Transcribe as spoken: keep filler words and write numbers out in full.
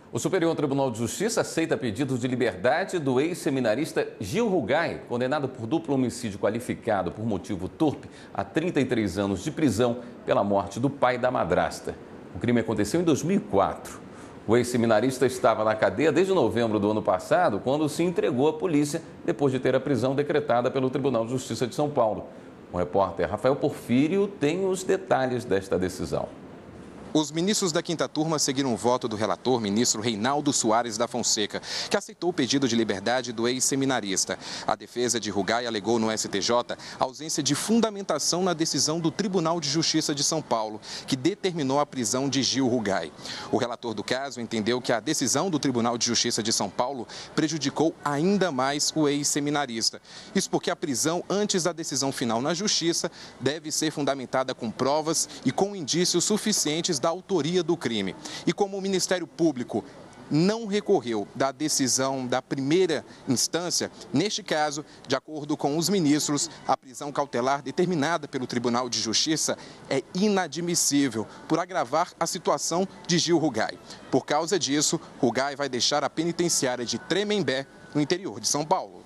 O Superior Tribunal de Justiça aceita pedido de liberdade do ex-seminarista Gil Rugai, condenado por duplo homicídio qualificado por motivo torpe a trinta e três anos de prisão pela morte do pai e da madrasta. O crime aconteceu em dois mil e quatro. O ex-seminarista estava na cadeia desde novembro do ano passado, quando se entregou à polícia depois de ter a prisão decretada pelo Tribunal de Justiça de São Paulo. O repórter Rafael Porfírio tem os detalhes desta decisão. Os ministros da quinta turma seguiram o voto do relator, ministro Reinaldo Soares da Fonseca, que aceitou o pedido de liberdade do ex-seminarista. A defesa de Rugai alegou no S T J a ausência de fundamentação na decisão do Tribunal de Justiça de São Paulo, que determinou a prisão de Gil Rugai. O relator do caso entendeu que a decisão do Tribunal de Justiça de São Paulo prejudicou ainda mais o ex-seminarista. Isso porque a prisão antes da decisão final na Justiça deve ser fundamentada com provas e com indícios suficientes da autoria do crime. E como o Ministério Público não recorreu da decisão da primeira instância, neste caso, de acordo com os ministros, a prisão cautelar determinada pelo Tribunal de Justiça é inadmissível por agravar a situação de Gil Rugai. Por causa disso, Rugai vai deixar a penitenciária de Tremembé, no interior de São Paulo.